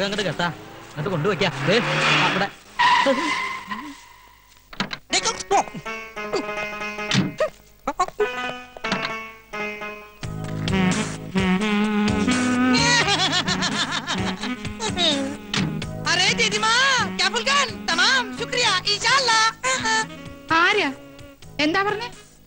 പട്ടകം അങ്ങോട്ട് കെട്ടാ, അങ്ങോട്ട് കൊണ്ടുവയ്ക്കാം. അവിടെ എന്താ പറഞ്ഞേ?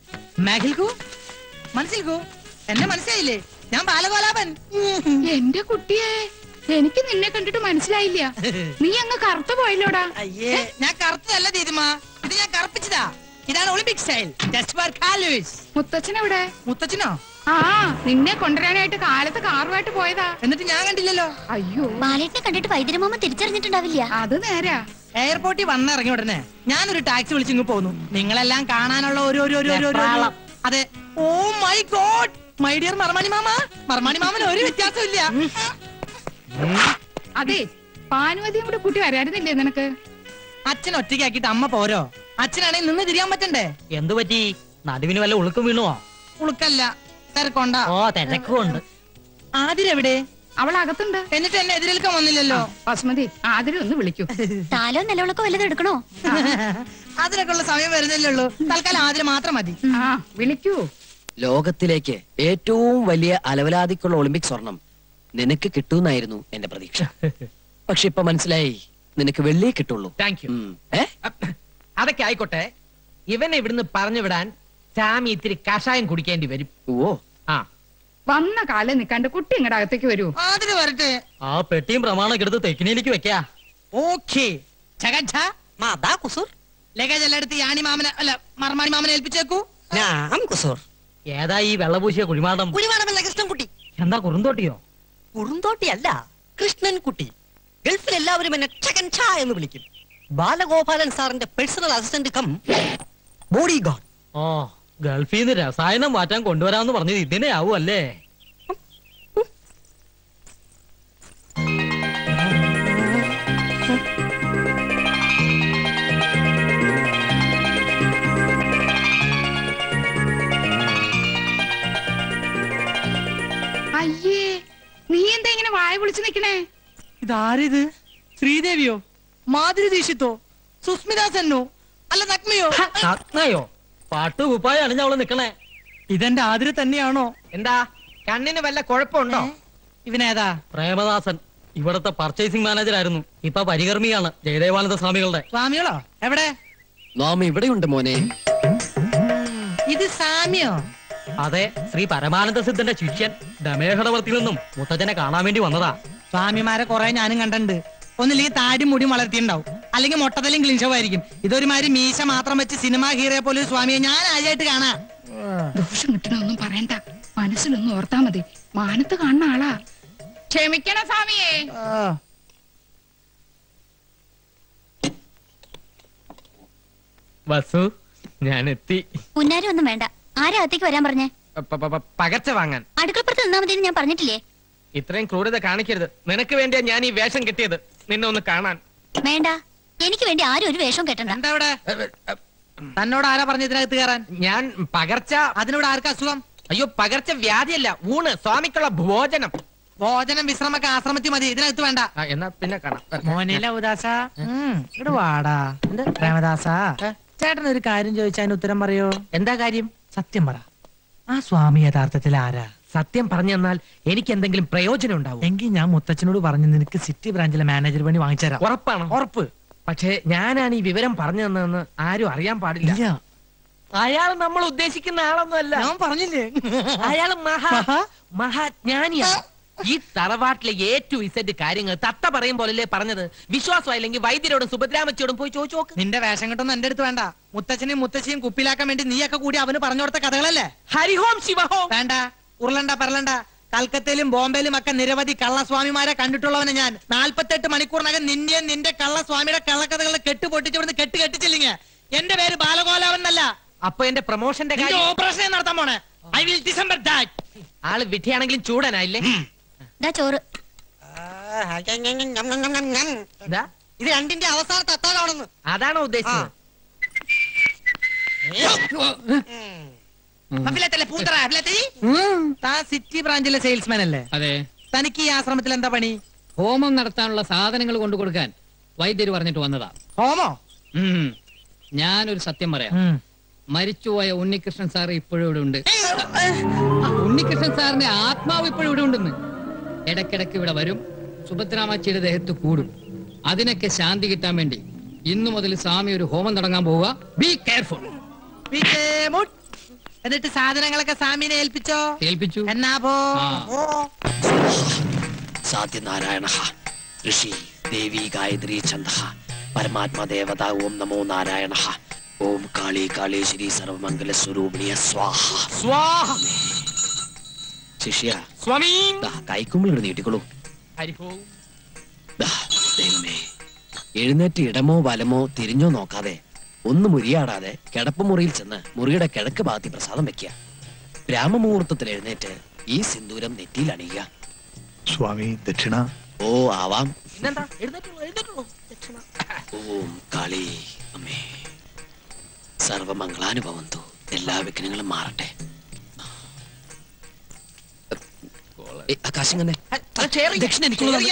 എന്നെ മനസ്സിലായില്ലേ? ഞാൻ ബാലഗോലാപൻ. എന്റെ കുട്ടിയെ, എനിക്ക് നിന്നെ കണ്ടിട്ട് മനസ്സിലായില്ല. നീ അങ്ങ് കറുത്തു പോയല്ലോടാ. അയ്യേ, ഞാൻ കറുത്തതല്ല ദീദിമ, ഇത് ഞാൻ കറുപ്പിച്ചതാ. ഇതാണ് ഒളിമ്പിക് സ്റ്റൈൽ. മുത്തച്ഛനെവിടെ? മുത്തച്ഛനോ? ആ, നിന്നെ കൊണ്ടുവരാനായിട്ട് കാലത്ത് കാറുമായിട്ട് പോയതാ. എന്നിട്ട് ഞാൻ കണ്ടില്ലല്ലോ. അയ്യോ, ബാലേട്ടിനെ കണ്ടിട്ട് വൈദ്യരമാമ തിരിച്ചറിഞ്ഞിട്ടുണ്ടാവില്ല. അത് നേരാ. എയർപോർട്ടിൽ വന്നിറങ്ങി ഉടനെ ഞാനൊരു ടാക്സി വിളിച്ചിങ്ങ് പോന്നു. നിങ്ങളെല്ലാം കാണാനുള്ള അതെ. Oh my god, my dear Marmani മാമ. മർമാണി മാമന് ഒരു വ്യത്യാസമില്ല. അതെ, പാനുവതിയും കൂടെ കൂട്ടി വരായിരുന്നില്ലേ നിനക്ക്? അച്ഛൻ ഒറ്റയ്ക്കാക്കിട്ട് അമ്മ പോരോ? അച്ഛനാണെങ്കിൽ നിന്ന് തിരിയാൻ പറ്റണ്ടേ? എന്തു പറ്റി? നടുവിന് വല്ല ഉളുക്കും വീണോ? ഉളുക്കല്ല, തിരക്കൊണ്ട. ഓ, തിരക്കുണ്ട്. ആതിരെവിടെ? അവൾ അകത്തുണ്ട്. എന്നിട്ട് എന്നെ എതിരേൽക്കാൻ വന്നില്ലല്ലോ. ബസ്മതി, ആതിരെ ഒന്ന് വിളിക്കൂ. താലോ നിലവിളക്കോ വല്ലതും എടുക്കണോ? അതിനൊക്കെ ഉള്ള സമയം വരുന്നില്ലേ ഉള്ളൂ. തൽക്കാലം ആതിരെ മാത്രം മതി. ആ, വിളിക്കൂ. ലോകത്തിലേക്ക് ഏറ്റവും വലിയ അലവലാതിക്കുള്ള ഒളിമ്പിക് സ്വർണം നിനക്ക് കിട്ടൂന്നായിരുന്നു എന്റെ പ്രതീക്ഷ. പക്ഷെ ഇപ്പൊ മനസ്സിലായി, നിനക്ക് വെള്ളിയെ കിട്ടുള്ളൂ. Thank you. അതൊക്കെ ആയിക്കോട്ടെ, ഇവനെ ഇവിടുന്ന് പറഞ്ഞു വിടാൻ സാമി ഇത്തിരി കഷായം കുടിക്കേണ്ടി വരും. ഓ, ആ വന്ന കാലം നിക്കാണ്ട് കുട്ടി ഇങ്ങടെ അകത്തേക്ക് വരൂ. ആതിരെ വരട്ടെ. ആ പെട്ടിയും പ്രമാണൊക്കെ എടുത്ത് തെക്കിനിയിലേക്ക് വെക്കാ. ഓക്കേ. ലഗേജ് എല്ലാം എടുത്ത് യാണി മാമനെ അല്ല മർമാണി മാമനെ ഏൽപ്പിച്ചേക്കൂ. ഏതാ ഈ വെള്ളപൂശിയ കുഴിമാടം? കുഴിമാടമല്ല, കൃഷ്ണൻകുട്ടി. എന്താ കുറുന്തോട്ടിയോ? കുറുന്തോട്ടിയല്ല, കൃഷ്ണൻകുട്ടി. ഗൾഫിൽ എല്ലാവരും എന്നെ ചകൻ ഛാ എന്ന് വിളിക്കും. ബാലഗോപാലൻ സാറിന്റെ personal assistant cum body guard. ഓ, ഗൾഫിൽ നിന്ന് രസായനം മാറ്റാൻ കൊണ്ടുവരാന്ന് പറഞ്ഞത് ഇതിനെ ആവും അല്ലേ? അയ്യേ, നീ എന്താ ഇങ്ങനെ വായ പൊളിച്ചു നിക്കണേ? ഇതാരിത്? ശ്രീദേവിയോ, മാധുരി ദീക്ഷിത്തോ, സുസ്മിത സെന്നോ, അല്ല നഗ്മയോ? നഗ്നയോ? പാട്ടുകുപ്പായ അണിഞ്ഞ അവള് നിക്കണേ. ഇതെന്റെ ആതിര തന്നെയാണോ? എന്താ, കണ്ണിന് വല്ല കുഴപ്പമുണ്ടോ? ഇവനേതാ? പ്രേമദാസൻ, ഇവിടത്തെ പർച്ചേസിംഗ് മാനേജർ ആയിരുന്നു. ഇപ്പൊ പരികർമ്മിയാണ് ജയദേവാനന്ദ സ്വാമികളുടെ. സ്വാമികളോ? എവിടെ? നാം ഇവിടെയുണ്ട് മോനെ. ഇത് സാമിയോ? അതെ, ശ്രീ പരമാനന്ദ സിദ്ധന്റെ ശിഷ്യൻ ദമേഹടവർത്തിൽ നിന്നും മുത്തച്ഛനെ കാണാൻ വേണ്ടി വന്നതാ. സ്വാമിമാരെ കുറെ ഞാനും കണ്ടിട്ടുണ്ട്. ഒന്നില്ലെങ്കിൽ താടി മുടി വളർത്തിണ്ടാവും, അല്ലെങ്കിൽ മൊട്ടത്തലും ക്ലീൻ ഷോ ആയിരിക്കും. ഇതൊരുമാതിരി മീശ മാത്രം വെച്ച് സിനിമ ഹീറോയെ പോലെ ഒരു സ്വാമിയെ ഞാൻ ആദ്യമായിട്ട് കാണാം. ദോഷം കിട്ടണൊന്നും പറയണ്ട, മനസ്സിലൊന്നും ഓർത്താ മതി. മാനത്ത് കാണുന്ന ആളാ. ക്ഷമിക്കണ സ്വാമിയേ. വസു, ഞാൻ എത്തി. പുന്നാരി ഒന്നും വേണ്ട. ആരാ അകത്തേക്ക് വരാൻ പറഞ്ഞേ? പകർച്ച വാങ്ങാൻ. അടുക്കളപ്പുറത്ത് നിന്നാ മതി, ഞാൻ പറഞ്ഞിട്ടില്ലേ? ഇത്രയും ക്രൂരത കാണിക്കരുത്. നിനക്ക് വേണ്ടിയാ ഞാൻ ഈ വേഷം കെട്ടിയത്, നിന്നെ ഒന്ന് കാണാൻ. വേണ്ട, എനിക്ക് വേണ്ടി ആരും ഒരു വേഷം കെട്ടണ്ട. എന്താ ഇവിടെ? തന്നോട് ആരാ പറഞ്ഞ ഇതിനകത്ത് കയറാൻ? ഞാൻ പകർച്ച. അതിനോട് ആർക്കാ അസുഖം? അയ്യോ, പകർച്ച വ്യാധിയല്ല, ഊണ്, സ്വാമിക്കുള്ള ഭോജനം. ഭോജനം വിശ്രമൊക്കെ ആശ്രമത്തിൽ മതി, ഇതിനകത്ത് വേണ്ട. എന്നാ പിന്നെ കാണാം. മോനില ഉദാസ, ഇവിടെ വാടാ. പ്രേമദാസ, ചേട്ടൻ ഒരു കാര്യം ചോദിച്ചാൽ ഉത്തരം പറയോ? എന്താ കാര്യം? സത്യം പറ, ആ സ്വാമി യഥാർത്ഥത്തിൽ ആരാ? സത്യം പറഞ്ഞു തന്നാൽ എനിക്ക് എന്തെങ്കിലും പ്രയോജനം ഉണ്ടാവും. എങ്കിൽ ഞാൻ മുത്തച്ഛനോട് പറഞ്ഞു നിനക്ക് സിറ്റി ബ്രാഞ്ചിലെ മാനേജർ പണി വാങ്ങിച്ചുതരാം. ഉറപ്പാണ്? ഉറപ്പ്. പക്ഷേ ഞാനാണ് ഈ വിവരം പറഞ്ഞു തന്നതെന്ന് ആരും അറിയാൻ പാടില്ല. അയാൾ നമ്മൾ ഉദ്ദേശിക്കുന്ന ആളൊന്നുമല്ല. ഞാൻ പറഞ്ഞില്ലേ, അയാൾ മഹാജ്ഞാനിയാണ്. ഈ തറവാട്ടിലെ A to Z കാര്യങ്ങൾ തത്ത പറയും പോലല്ലേ പറഞ്ഞത്. വിശ്വാസമായില്ലെങ്കിൽ വൈദ്യരോടും സുഭദ്രാമച്ചിയോടും പോയി ചോദിച്ചു നോക്ക്. നിന്റെ വേഷം കിട്ടൊന്നും എന്റെ അടുത്ത് വേണ്ട. മുത്തച്ഛനെയും മുത്തശ്ശിയും കുപ്പിലാക്കാൻ വേണ്ടി നീയൊക്കെ കൂടി അവന് പറഞ്ഞു കൊടുത്ത കഥകളല്ലേ? ഹരിഹോം ശിവഹോം. വേണ്ട, ഉരുളണ്ട പറലണ്ട. കൽക്കത്തയിലും ബോംബെയിലും ഒക്കെ നിരവധി കള്ളസ്വാമിമാരെ കണ്ടിട്ടുള്ളവന് ഞാൻ. 48 മണിക്കൂറിനകം നിന്നെയും നിന്റെ കള്ളസ്വാമിയുടെ കള്ളക്കഥകൾ കെട്ടുപൊട്ടിച്ചിവിടുന്ന് കെട്ടിച്ചില്ലെങ്കിൽ എന്റെ പേര് ബാലഗോലാവൻ എന്നല്ല. അപ്പൊ എന്റെ പ്രൊമോഷന്റെ ഓപ്പറേഷൻ നടത്താൻ പോണേ. I will dismember that. ആള് വിധിയാണെങ്കിലും ചൂടനായില്ലേ? ചോറ്. ഇത് രണ്ടിന്റെ അവസാനത്തെ അത്താഴമാണെന്ന്. അതാണോ ഉദ്ദേശിച്ചത്? സിറ്റി ബ്രാഞ്ചിലെ സെയിൽസ്മാൻ അല്ലേ? അതെ. തനിക്ക് ഈ ആശ്രമത്തിൽ എന്താ പണി? ഹോമം നടത്താനുള്ള സാധനങ്ങൾ കൊണ്ടു കൊടുക്കാൻ വൈദ്യര് പറഞ്ഞിട്ട് വന്നതാ. ഹോമോ? ഞാനൊരു സത്യം പറയാം. മരിച്ചുപോയ ഉണ്ണികൃഷ്ണൻ സാർ ഇപ്പോഴും ഇവിടെ ഉണ്ട്. ഉണ്ണികൃഷ്ണൻ സാറിന്റെ ആത്മാവ് ഇപ്പോഴും ഇവിടെ ഉണ്ടെന്ന്. ഇടയ്ക്കിടയ്ക്ക് ഇവിടെ വരും, സുഭദ്രാമച്ചിയുടെ ദേഹത്ത് കൂടും. അതിനൊക്കെ ശാന്തി കിട്ടാൻ വേണ്ടി ഇന്നു മുതൽ സ്വാമി ഒരു ഹോമം തുടങ്ങാൻ പോവുക. Be careful. എന്നിട്ട് സാധനങ്ങളൊക്കെ സ്വാമിനെ ഏൽപ്പിച്ചു. എന്നാ പോ. സാധ്യനാരായണ ഋഷി ദേവി ഗായത്രി ഛന്ദ പരമാത്മാ ദേവത ഓം നമോ നാരായണ ഓം കാളി കാളേശ്വരി സർവമംഗല സ്വരൂപിണിയ സ്വാഹ സ്വാഹ. ശിഷ്യ സ്വാമി കൈക്കുമ്പിൾ നീട്ടിക്കൊള്ളൂ. ഹരിഹോ. ദൈവമേ, എഴുന്നേറ്റ് ഇടമോ വലമോ തിരിഞ്ഞോ നോക്കാതെ ഒന്ന് മുരിയാടാതെ കിടപ്പുമുറിയിൽ ചെന്ന് മുറിയുടെ കിഴക്ക് ഭാഗത്തി പ്രസാദം വെക്കുക. ബ്രാഹ്മമുഹൂർത്തത്തിൽ എഴുന്നേറ്റ് ഈ സിന്ദൂരം നെറ്റിയിൽ അണിയുക. സ്വാമി ദക്ഷിണ. ഓ ആവാം. പിന്നെന്താ, എഴുന്നേറ്റുള്ളൂ. ഓം കാളി അമ്മേ സർവമംഗളാനുഭവന്തു. എല്ലാ വിഘ്നങ്ങളും മാറട്ടെ. ആകാശം തന്നെ ദക്ഷിണ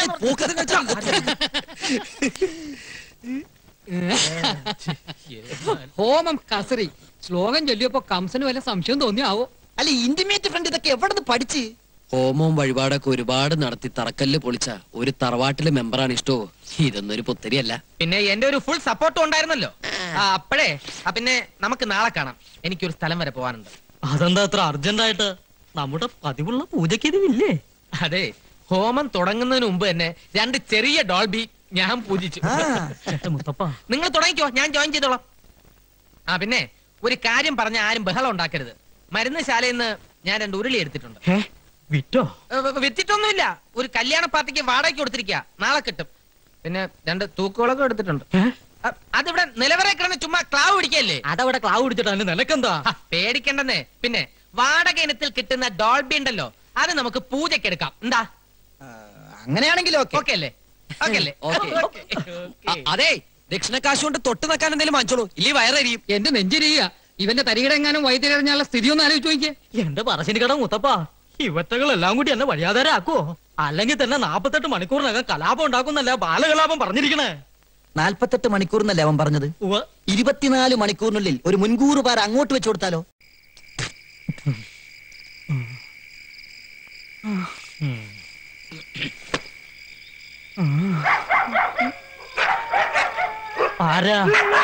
ഹോമം കസറി ശ്ലോകം ചൊല്ലിയപ്പോ കംസന് വല്ല സംശയം തോന്നിയാവോ? അല്ല, ഇന്റിമേറ്റ് ഫ്രണ്ട് ഇതൊക്കെ എവിടെ നിന്ന് പഠിച്ച്? ഹോമവും വഴിപാടൊക്കെ ഒരുപാട് നടത്തി തറക്കല്ല് പൊളിച്ച ഒരു തറവാട്ടിലെ മെമ്പറാണ് ഇഷ്ടോ. ഇതൊന്നൊരു പുത്തരിയല്ല. പിന്നെ എന്റെ ഒരു ഫുൾ സപ്പോർട്ടും ഉണ്ടായിരുന്നല്ലോ. അപ്പഴേ പിന്നെ നമുക്ക് നാളെ കാണാം. എനിക്കൊരു സ്ഥലം വരെ പോവാനുണ്ട്. അതെന്താ അത്ര അർജന്റ് ആയിട്ട്? നമ്മുടെ പതിവുള്ള പൂജയ്ക്ക് ഇതില്ലേ? അതെ, ഹോമം തുടങ്ങുന്നതിന് മുമ്പ് തന്നെ 2 ചെറിയ ഡോൾബി ഞാൻ പൂജിച്ചു. മുത്തപ്പ നിങ്ങൾ തുടങ്ങിക്കോ, ഞാൻ ജോയിൻ ചെയ്തോളാം. പിന്നെ ഒരു കാര്യം പറഞ്ഞ ആരും ബഹളം ഉണ്ടാക്കരുത്. മരുന്നുശാലയിൽ നിന്ന് ഞാൻ 2 ഉരുളി എടുത്തിട്ടുണ്ട്. വിറ്റോ? വിറ്റിട്ടൊന്നുമില്ല. ഒരു കല്യാണ പാർട്ടിക്ക് വാടകയ്ക്ക് കൊടുത്തിരിക്കുക. നാളെ കിട്ടും. പിന്നെ 2 തൂക്കുകളൊക്കെ എടുത്തിട്ടുണ്ട്. അതിവിടെ നിലവറെ കിടന്ന് ചുമ്മാ ക്ലാവ് പിടിക്കല്ലേ? അതവിടെ ക്ലാവ് പിടിച്ചിട്ട് നിനക്കെന്താ? പേടിക്കണ്ടെന്നേ. പിന്നെ വാടക ഇനത്തിൽ കിട്ടുന്ന ഡോൾബി ഉണ്ടല്ലോ, അത് നമുക്ക് പൂജയ്ക്ക് എടുക്കാം. എന്താ? അങ്ങനെയാണെങ്കിലും ഓക്കെ അല്ലേ? ഓക്കെ അല്ലേ? അതെ, ദക്ഷിണക്കാശ് കൊണ്ട് തൊട്ട് നിൽക്കാൻ എന്തെങ്കിലും വാങ്ങിച്ചോളൂ, ഇല്ലേ വയറിയും. എന്റെ നെഞ്ചിരിയ ഇവന്റെ തരികിടെങ്ങാനും വൈദ്യരഞ്ഞാലുള്ള സ്ഥിതി ഒന്ന് ആലോചിച്ച് നോക്കിയേ. എന്റെ പറശ്ശിനി കട മുത്തപ്പ, ഇവറ്റകളെല്ലാം കൂടി എന്നെ വഴിയാധാരാക്കോ? അല്ലെങ്കിൽ തന്നെ 48 മണിക്കൂറിനകം കലാപം ഉണ്ടാക്കുന്നല്ല ബാലകലാപം പറഞ്ഞിരിക്കണേ. 48 മണിക്കൂറിനല്ലേ അവൻ പറഞ്ഞത്? 24 മണിക്കൂറിനുള്ളിൽ ഒരു മുൻകൂർ പാര അങ്ങോട്ട് വെച്ചു കൊടുത്താലോ? ആരാ?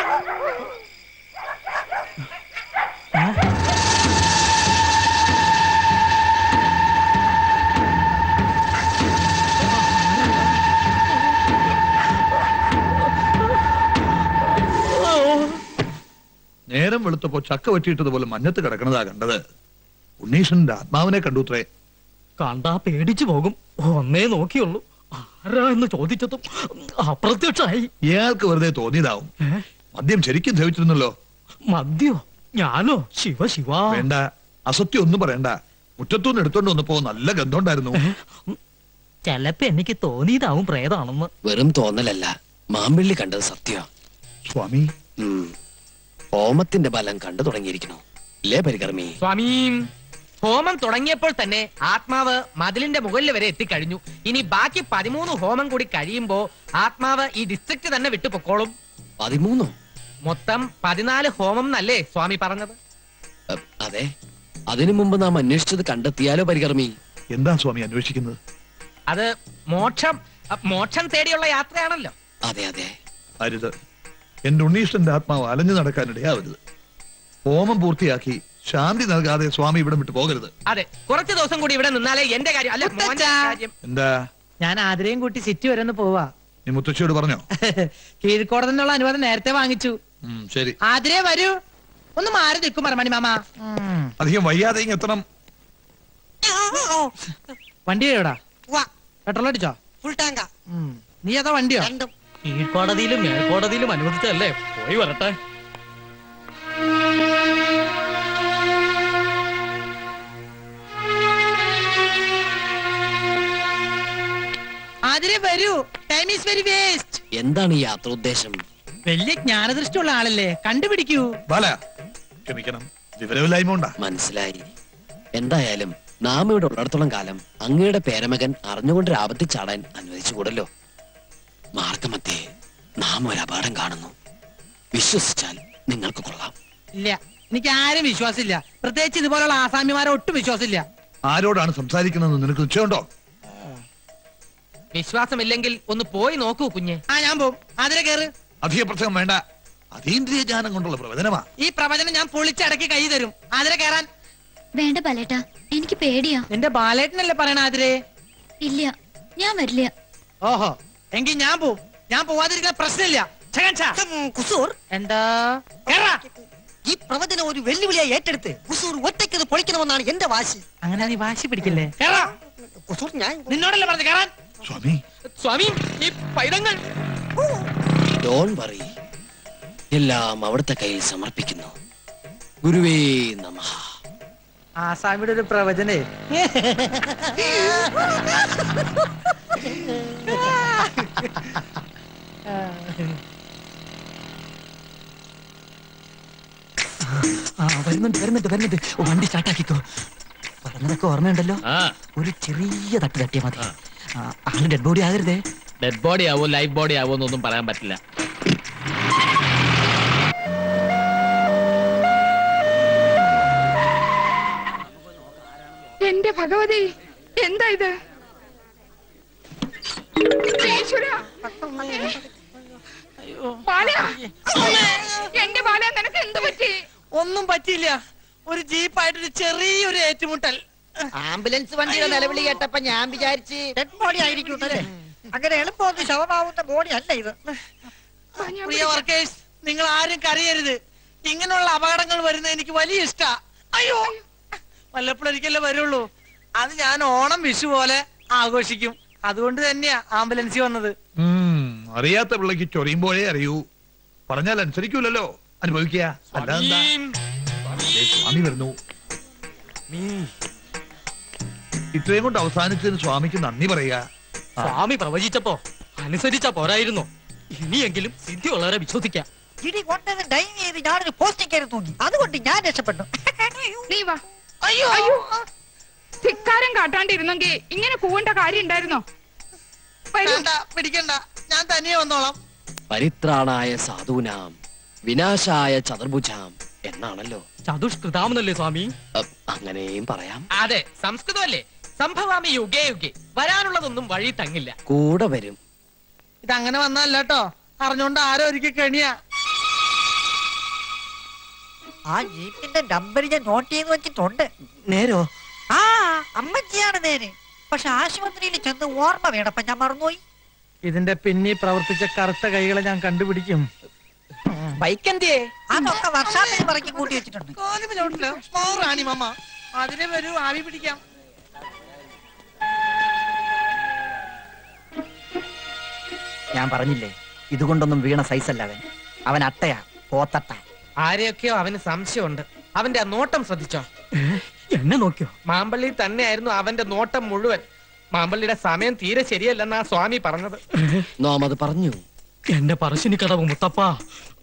നേരം വെളുത്തപ്പോ ചക്ക വെട്ടിയിട്ടതുപോലെ മഞ്ഞത്ത് കിടക്കണതാ കണ്ടത്. ഉണ്ണീഷന്റെ ആത്മാവിനെ കണ്ടുത്രേ. കണ്ടാ പേടിച്ചു പോകും. ഒന്നേ നോക്കിയുള്ളൂ. ആരാ എന്ന് ചോദിച്ചതും അപ്രത്യക്ഷമായി. ഇയാൾക്ക് വെറുതെ തോന്നിയതാവും. മദ്യം ശരിക്കും ധരിച്ചിരുന്നല്ലോ. മദ്യോ? ഞാനോ? ശിവ ശിവ. വേണ്ട, അസത്യം ഒന്നും പറയണ്ട. മുറ്റത്തുനിന്ന് എടുത്തോണ്ട് വന്നപ്പോ നല്ല ഗന്ധമുണ്ടായിരുന്നു. ചെലപ്പോ എനിക്ക് തോന്നിയതാവും പ്രേതാണെന്ന്. വെറും തോന്നലല്ല, മാമ്പിള്ളി കണ്ടത് സത്യ. സ്വാമി, ഹോമത്തിന്റെ ബലം കണ്ടു തുടങ്ങിയിരിക്കണോ ഇല്ലേ പരികർമ്മി? സ്വാമി, ഹോമം തുടങ്ങിയപ്പോൾ തന്നെ ആത്മാവ് മതിലിന്റെ മുകളിൽ വരെ എത്തിക്കഴിഞ്ഞു. ഇനി ബാക്കി 13 ഹോമം കൂടി കഴിയുമ്പോ ആത്മാവ് ഈ ഡിസ്ട്രിക്ട് തന്നെ വിട്ടുപൊക്കോളും. 13? മൊത്തം 14 ഹോമം എന്നല്ലേ സ്വാമി പറഞ്ഞത്? അതെ, അതിനു മുമ്പ് നാം അന്വേഷിച്ചത് കണ്ടെത്തിയാലോ പരികർമ്മി? എന്താ സ്വാമി അന്വേഷിക്കുന്നത്? അത് മോക്ഷം തേടിയുള്ള യാത്രയാണല്ലോ. അതെ അതെ. അരുത്, എന്റെ ഉണ്ണീഷന്റെ ആത്മാവ് അലഞ്ഞു നടക്കാനിടയാവരുത്. ഹോമം പൂർത്തിയാക്കി ശാന്തി നൽകാതെ സ്വാമി ഇവിടെ വിട്ടു പോകരുത്. അതെ, കുറച്ചു ദിവസം കൂടി ഇവിടെ നിന്നാലേ എന്റെ കാര്യം അല്ല മോന്റെ കാര്യം. എന്താ? ഞാൻ ആതിരയും കൂട്ടി സിറ്റി വരെ ഒന്ന് പോവാ. നീ മുത്തശ്ശിയോട് പറഞ്ഞോ? കീഴ്ക്കോടതി നിന്നുള്ള അനുവാദം നേരത്തെ വാങ്ങിച്ചു. ശരി. ആതിരേ വരൂ. ഒന്ന് മാറി നിൽക്കും മറമണി മാമ. അധികം വയ്യാതെ ഇങ്ങ് എത്തണം. വണ്ടി എവിടാ? പെട്രോൾ അടിച്ചോ? ഫുൾ ടാങ്കാ. നീ ഏതാ വണ്ടിയോ? കീഴ്ക്കോടതിയിലും മേൽക്കോടതിയിലും അനുവദിച്ചല്ലേ, പോയി വരട്ടെ. ആതിരേ വരൂ. Time is very waste. എന്താണ് ഈ യാത്രോദ്ദേശം? വലിയ ജ്ഞാനദൃഷ്ടിയുള്ള ആളല്ലേ, കണ്ടുപിടിക്കൂ. ബാല, ക്ഷമിക്കണം, വിവരമില്ലായ്മ ഉണ്ടാ. മനസ്സിലായി. എന്തായാലും നാം ഇവിടെ ഉള്ളിടത്തോളം കാലം അങ്ങയുടെ പേരമകൻ അറിഞ്ഞുകൊണ്ട് ആപത്തിൽ ചാടാൻ അനുവദിച്ചുകൂടല്ലോ. മാർഗമധ്യേ നാം ഒരു അപകടം കാണുന്നു. വിശ്വസിച്ചാൽ നിങ്ങൾക്ക് കൊള്ളാം. ഇല്ല, എനിക്ക് ആരും വിശ്വാസമില്ല. പ്രത്യേകിച്ച് ഇതുപോലുള്ള ആസാമിമാരെ ഒട്ടും വിശ്വാസമില്ല. ആരോടാണ് സംസാരിക്കണമെന്ന് നിനക്ക് നിശ്ചയമുണ്ടോ? വിശ്വാസമില്ലെങ്കിൽ ഒന്ന് പോയി നോക്കൂ കുഞ്ഞെ. ഞാൻ പോവും. അതിലെ കേറ്. അധിക പ്രസംഗം വേണ്ട. അതീന്ദ്രിയ ജ്ഞാനം കൊണ്ടുള്ള പ്രവചനമാ. ഈ പ്രവചനം ഞാൻ പൊളിച്ചടക്കി കൈ തരും. അതിലെ കേറാൻ. വേണ്ട ബാലേട്ടാ, എനിക്ക് പേടിയാ. നിന്റെ ബാലേട്ടനല്ലേ പറയണ അതിരെ? ഇല്ല, ഞാൻ വരില്ല. ഓഹോ, എങ്കിൽ ഞാൻ പോവും. ഞാൻ പോവാതിരിക്കുന്ന പ്രശ്നമില്ല. കുസൂർ, എന്താ കേറാ. ഈ പ്രവചനം ഒരു വെല്ലുവിളിയായി ഏറ്റെടുത്ത് കുസൂർ ഒറ്റയ്ക്കത് പൊളിക്കണമെന്നാണ് എന്റെ വാശി. അങ്ങനെ നീ വാശി പിടിക്കില്ലേ? കേറാ. കുസൂർ, ഞാൻ നിന്നോടല്ലേ പറഞ്ഞു കേറാൻ. സ്വാമി, സ്വാമി, ഈ പൈതങ്ങൾ ഡോൺ വറി, എല്ലാം അവിടുത്തെ കയ്യിൽ സമർപ്പിക്കുന്നു. ഗുരുവേ നമഃ. ആസാമിയുടെ ഒരു പ്രവചനേ. വരുന്നുണ്ട്. വണ്ടി സ്റ്റാർട്ടാക്കിക്കോ. പറഞ്ഞതൊക്കെ ഓർമ്മയുണ്ടല്ലോ. ഒരു ചെറിയ തട്ട് തട്ടിയാ മതി. ആള് ഡെഡ് ബോഡി ആകരുതേ. ഡെഡ് ബോഡി ആവോ ലൈഫ് ബോഡി ആവോ എന്നൊന്നും പറയാൻ പറ്റില്ല. എന്റെ ഭഗവതി, എന്താ ഇത്? എന്റെ ബാല, നിനക്ക് എന്ത് പറ്റി? ഒന്നും പറ്റിയില്ല. ഒരു ജീപ്പായിട്ടൊരു ചെറിയൊരു ഏറ്റുമുട്ടൽ. ആംബുലൻസ് വണ്ടിയുടെ നിലവിളി കേട്ടപ്പോ ഞാൻ വിചാരിച്ച് ഡെഡ് ബോഡി ആയിരിക്കും. അങ്ങനെ എളുപ്പമൊന്നും ശവമാവുന്ന ബോഡി അല്ല ഇത്. പ്രിയ വർക്കേഴ്സ്, നിങ്ങൾ ആരും കരയരുത്. ഇങ്ങനെയുള്ള അപകടങ്ങൾ വരുന്നത് എനിക്ക് വലിയ ഇഷ്ടാ. അയ്യോ, വല്ലപ്പോഴൊരിക്കലേ വരുള്ളൂ. അത് ഞാൻ ഓണം വിഷു പോലെ ആഘോഷിക്കും. അതുകൊണ്ട് തന്നെയാ ആംബുലൻസിൽ വന്നത്. അറിയാത്ത പിള്ളക്ക് ചൊറിയുമ്പോഴേ അറിയൂ. പറഞ്ഞാൽ അനുസരിക്കൂലല്ലോ. അനുഭവിക്കുക. അല്ലാതെന്താ? സ്വാമി വരുന്നു. ഇത്രയും കൊണ്ട് അവസാനിച്ചതിന് സ്വാമിക്ക് നന്ദി പറയാ. സ്വാമി പ്രവചിച്ചപ്പോ അനുസരിച്ചാ പോരായിരുന്നു. ഇനിയെങ്കിലും സിദ്ധി വളരെ വിശ്വസിക്കാം. ഇടി കൊണ്ടത് ഡൈവ് ചെയ്ത് ഞാനൊരു പോസ്റ്റിംഗ് കയറി തൂങ്ങി. അതുകൊണ്ട് ഞാൻ രക്ഷപ്പെട്ടു. നീ വാ. അയ്യോ, ധിക്കാരം കാട്ടാണ്ടിരുന്നെങ്കിൽ ഇങ്ങനെ പോവേണ്ട കാര്യം ഉണ്ടായിരുന്നോ? പിടിക്കണ്ട, ഞാൻ തനിയെ വന്നോളാം. പരിത്രാണായ സാധൂനാം വിനാശായ ചതുർഭുജാം എന്നാണല്ലോ. ചതുഷ്കൃതാമെന്നല്ലേ സ്വാമി? അങ്ങനെയും പറയാം. അതെ, സംസ്കൃതമല്ലേ. സംഭവാമി യുഗേ യുഗേ. വരാനുള്ളതൊന്നും വഴി തങ്ങില്ല, കൂടെ വരും. ഇതങ്ങനെ വന്നല്ല കേട്ടോ. അറിഞ്ഞോണ്ട് ആരോ ഒരിക്കൽ കെണിയാ. ആ ജീപ്പിന്റെ നമ്പർ ഞാൻ നോട്ട് ചെയ്ത് വെച്ചിട്ടുണ്ട്. നേരോ? ആ, അമ്മച്ചിയാണ് നേര്. പക്ഷെ ആശുപത്രിയിൽ ചെന്ന് ഓർമ്മ വേണപ്പ ഞാൻ മറന്നുപോയി. ഇതിന്റെ പിന്നിൽ പ്രവർത്തിച്ച കറുത്ത കൈകളെ ഞാൻ കണ്ടുപിടിക്കും. ബൈക്ക് എന്തിയേ? അതൊക്കെ വർഷാപ്പിൽ പറക്കി കൂട്ടി വെച്ചിട്ടുണ്ട്. അതിനെ വരൂ, ആവി പിടിക്കാം. ഞാൻ പറഞ്ഞില്ലേ, ഇതുകൊണ്ടൊന്നും വീണ സൈസല്ല അവൻ. അവൻ അട്ടയാ, പോത്തട്ട. ആരെയൊക്കെയോ അവന് സംശയമുണ്ട്. അവന്റെ ആ നോട്ടം ശ്രദ്ധിച്ചോ? എന്നെ നോക്കിയോ? മാമ്പള്ളി തന്നെയായിരുന്നു അവന്റെ നോട്ടം മുഴുവൻ. മാമ്പള്ളിയുടെ സമയം തീരെ ശരിയല്ലെന്നാ സ്വാമി പറഞ്ഞത്. നാം അത് പറഞ്ഞു. എന്റെ പറശ്ശിനി കടവ് മുത്തപ്പ,